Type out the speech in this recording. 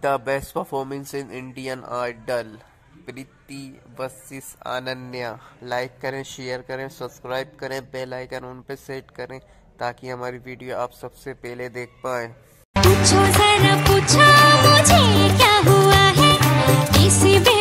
The best performance in Indian Idol, Preeti versus Ananya. Like करें, share करें, subscribe करें, bell icon उन पे सेट करें ताकि हमारी वीडियो आप सबसे पहले देख पाएं। पूछो जरा पूछो मुझे क्या हुआ है, किसी